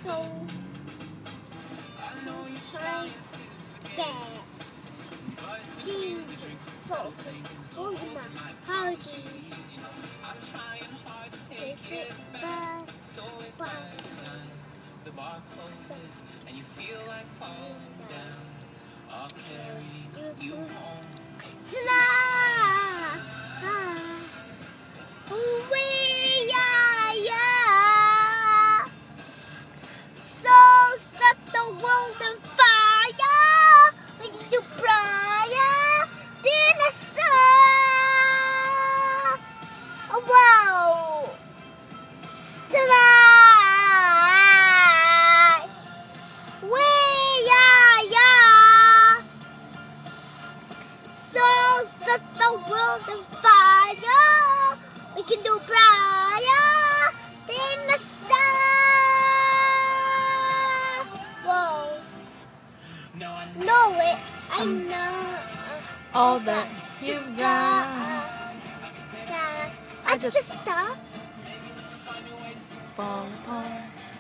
go. Try that. So, what's my apologies? Take it back. The bar closes and you feel like falling down. I'll carry you home. So set the world on fire. We can do prior dinosaur. Oh, wow. Tonight, so set the world on fire. We can do prior dinosaur. Whoa. Know it. I know all that you've got. I just stop. Fall apart.